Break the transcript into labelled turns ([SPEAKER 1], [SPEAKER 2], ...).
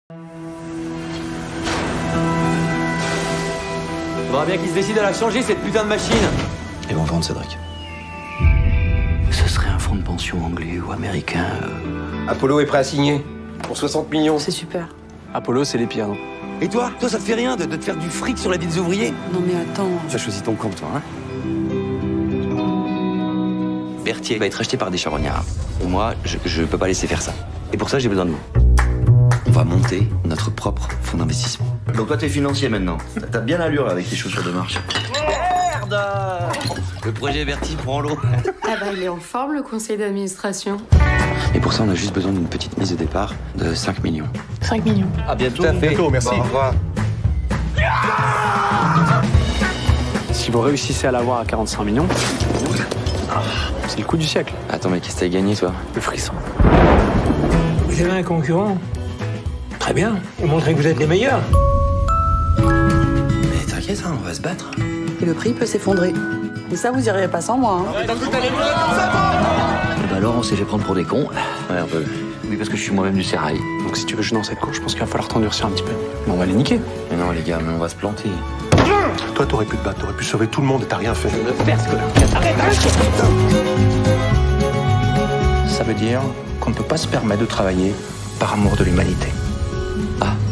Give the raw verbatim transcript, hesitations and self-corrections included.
[SPEAKER 1] Faudra bien qu'ils se décident à la changer, cette putain de machine.
[SPEAKER 2] Ils vont vendre Cédric.
[SPEAKER 3] Ce serait un fonds de pension anglais ou américain. Euh...
[SPEAKER 4] Apollo est prêt à signer. Pour soixante millions.
[SPEAKER 5] C'est super.
[SPEAKER 2] Apollo, c'est les pires, non?
[SPEAKER 1] Et toi Toi, ça te fait rien de, de te faire du fric sur la vie des ouvriers?
[SPEAKER 5] Non mais attends.
[SPEAKER 2] Tu as choisi ton compte, toi, hein?
[SPEAKER 3] Berthier va être acheté par des charognards. Moi, je, je peux pas laisser faire ça. Et pour ça, j'ai besoin de vous. On va monter notre propre fonds d'investissement. Donc toi, t'es financier maintenant. T'as bien l'allure là, avec tes chaussures de marche. Merde! Le projet Berthier prend l'eau.
[SPEAKER 5] Ah bah il est en forme le conseil d'administration.
[SPEAKER 3] Et pour ça, on a juste besoin d'une petite mise de départ de cinq millions.
[SPEAKER 5] cinq millions.
[SPEAKER 1] À bientôt. Tout
[SPEAKER 4] à fait. Bientôt, merci.
[SPEAKER 1] Bon, au revoir.
[SPEAKER 2] Si vous réussissez à l'avoir à quarante-cinq millions, c'est le coup du siècle.
[SPEAKER 3] Attends, mais qu'est-ce que t'as gagné, toi?
[SPEAKER 2] Le frisson.
[SPEAKER 6] Vous avez un concurrent? Très bien. Vous montrez que vous êtes les meilleurs.
[SPEAKER 3] Mais t'inquiète, hein, on va se battre.
[SPEAKER 5] Et le prix peut s'effondrer. Mais ça, vous iriez pas sans moi. Hein.
[SPEAKER 3] Bah alors, on s'est fait prendre pour des cons. Ouais, un peu. Oui, parce que je suis moi-même du sérail.
[SPEAKER 2] Donc si tu veux jouer dans cette cour, je pense qu'il va falloir t'endurcir un petit peu. Mais on va les niquer.
[SPEAKER 3] Mais non, les gars, mais on va se planter.
[SPEAKER 7] Toi, t'aurais pu te battre, t'aurais pu sauver tout le monde et t'as rien fait.
[SPEAKER 6] Ça veut dire qu'on ne peut pas se permettre de travailler par amour de l'humanité.
[SPEAKER 3] Ah.